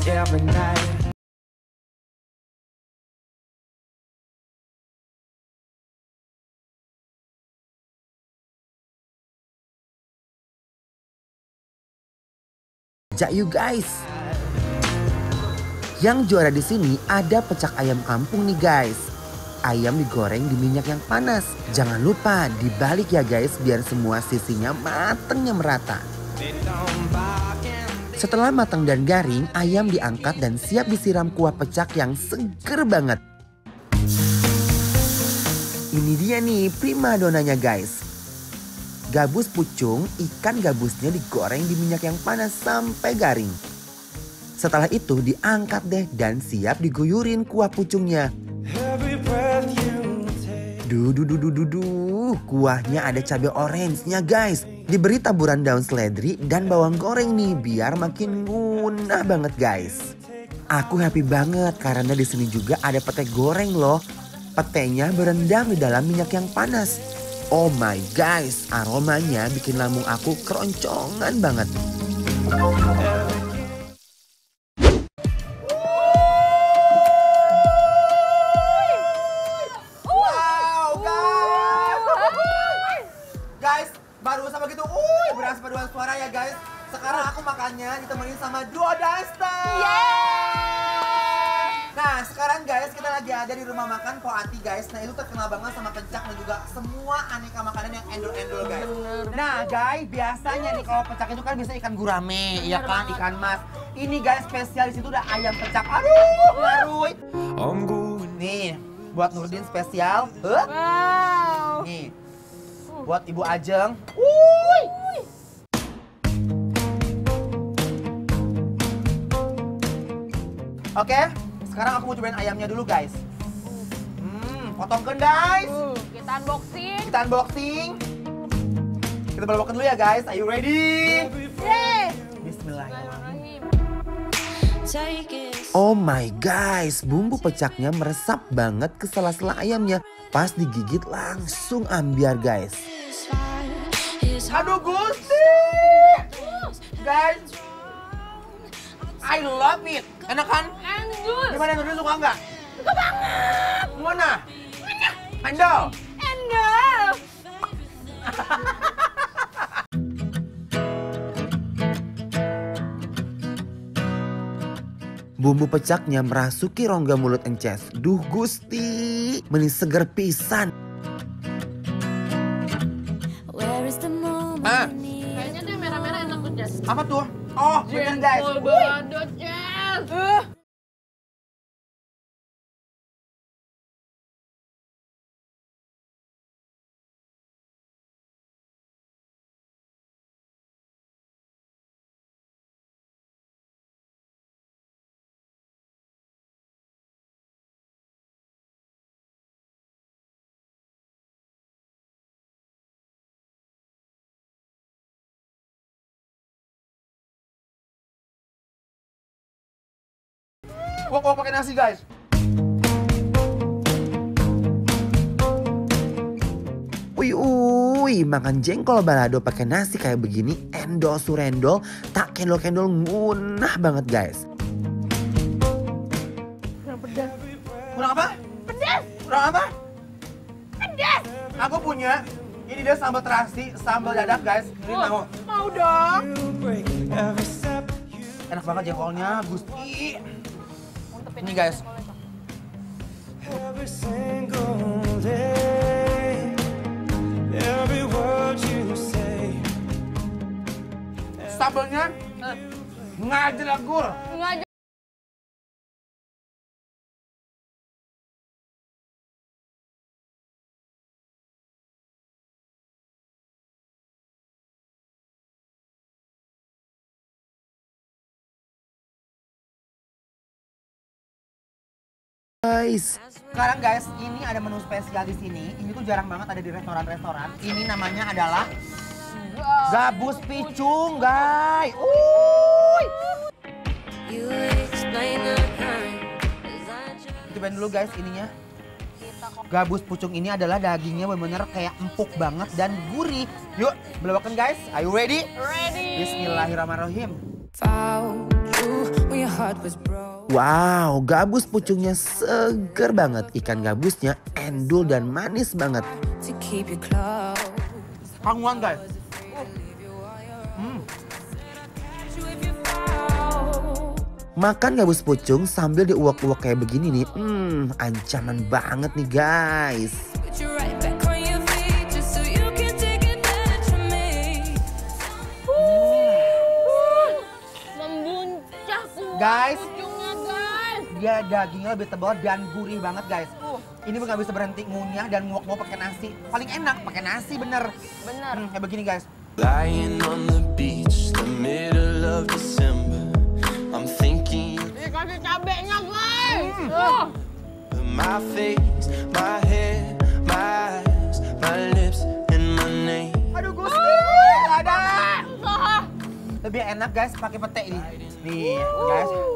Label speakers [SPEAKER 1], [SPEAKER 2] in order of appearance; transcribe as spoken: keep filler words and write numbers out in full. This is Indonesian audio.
[SPEAKER 1] every night.
[SPEAKER 2] Jak you guys. Yang juara di sini ada pecak ayam kampung nih guys. Ayam digoreng di minyak yang panas. Jangan lupa dibalik ya guys biar semua sisinya matengnya merata. Setelah matang dan garing, ayam diangkat dan siap disiram kuah pecak yang seger banget. Ini dia nih primadonanya guys. Gabus pucung, ikan gabusnya digoreng di minyak yang panas sampai garing. Setelah itu diangkat deh dan siap diguyurin kuah pucungnya. Duh, duh, duh, duh, duh, duh. Kuahnya ada cabai orange-nya guys. Diberi taburan daun seledri dan bawang goreng nih biar makin ngunah banget guys. Aku happy banget karena di sini juga ada pete goreng loh. Petenya berendam di dalam minyak yang panas. Oh my guys, aromanya bikin lambung aku keroncongan banget. Wow guys, guys baru sama gitu, uh, berasa paduan suara ya guys. Sekarang aku makannya ditemenin sama Duo Duster. Nah sekarang guys kita lagi ada di rumah makan Po Ati guys. Nah itu terkenal banget sama pecak dan juga semua aneka makanan yang endol-endol guys. Nah guys biasanya nih kalau pecak itu kan bisa ikan gurame, iya kan, ikan mas. Ini guys spesial di situ udah ayam pecak. Aduh, ngaruy. Nih buat Nurdin spesial. Huh?
[SPEAKER 3] Wow.
[SPEAKER 2] Nih buat Ibu Ajeng. Wuih. Oke. Okay. Sekarang aku mau cobain ayamnya dulu guys. Hmm, potongkan guys.
[SPEAKER 3] Uh, kita unboxing.
[SPEAKER 2] Kita unboxing. Kita balokkan dulu ya guys. Are you ready?
[SPEAKER 3] Yeay.
[SPEAKER 2] Bismillahirrahmanirrahim. Oh my guys, bumbu pecaknya meresap banget ke sela-sela ayamnya. Pas digigit langsung ambiar guys. Aduh Gusti. Guys, I love it. Enak kan?
[SPEAKER 3] Endul.
[SPEAKER 2] Gimana Nurdin suka nggak?
[SPEAKER 3] Suka banget.
[SPEAKER 2] Mana? Endol.
[SPEAKER 3] Endul.
[SPEAKER 2] Bumbu pecaknya merasuki rongga mulut Ences. Duh Gusti, meni seger pisan. Ah,
[SPEAKER 3] Kayaknya tuh yang merah-merah enak tuh, Jess.
[SPEAKER 2] apa tuh? Oh, bener guys.
[SPEAKER 3] Jempol balado, Jess. Uh.
[SPEAKER 2] Wok wok pakai nasi guys. Wih, wih, makan jengkol balado pakai nasi kayak begini, endol surendol, tak kendol-kendol ngunah banget guys.
[SPEAKER 3] Kurang pedas.
[SPEAKER 2] Kurang apa?
[SPEAKER 3] Pedas.
[SPEAKER 2] Kurang apa?
[SPEAKER 3] Pedas.
[SPEAKER 2] Aku punya, ini dia sambal terasi, sambal dadak guys. Ini mau.
[SPEAKER 3] Mau dong.
[SPEAKER 2] Enak banget jengkolnya, Gusti. Ini guys. Sambalnya ngajelagur.
[SPEAKER 3] Ngajak.
[SPEAKER 2] Guys, sekarang guys, ini ada menu spesial di sini. Ini tuh jarang banget ada di restoran-restoran. Ini namanya adalah gabus picung, guys. Uy. Cobain dulu guys ininya. Gabus pucung ini adalah dagingnya bener-bener kayak empuk banget dan gurih. Yuk, belokkan guys. Are you ready?
[SPEAKER 3] Ready.
[SPEAKER 2] Bismillahirrahmanirrahim. Wow, gabus pucungnya seger banget. Ikan gabusnya endul dan manis banget.
[SPEAKER 1] Hanguan guys. Hmm.
[SPEAKER 2] Makan gabus pucung sambil diuak-uak kayak begini nih. Hmm, ancaman banget nih guys.
[SPEAKER 3] Membuncah kuah
[SPEAKER 1] Guys.
[SPEAKER 3] pucungnya guys.
[SPEAKER 1] Dia dagingnya lebih tebal dan gurih banget guys. Ini nggak bisa berhenti ngunyah dan nguak-nguak pakai nasi. Paling enak pakai nasi bener.
[SPEAKER 3] Bener.
[SPEAKER 1] Hmm, kayak begini guys.
[SPEAKER 4] Lying on the beach, the middle of December. I'm thinking
[SPEAKER 3] Dikasih cabenya guys. Uh.
[SPEAKER 4] of my face, my hair, my eyes, my lips, and my name.
[SPEAKER 1] Aduh Gusti, nggak ada.
[SPEAKER 3] Susah.
[SPEAKER 1] Lebih enak guys pakai pete ini. Nih guys.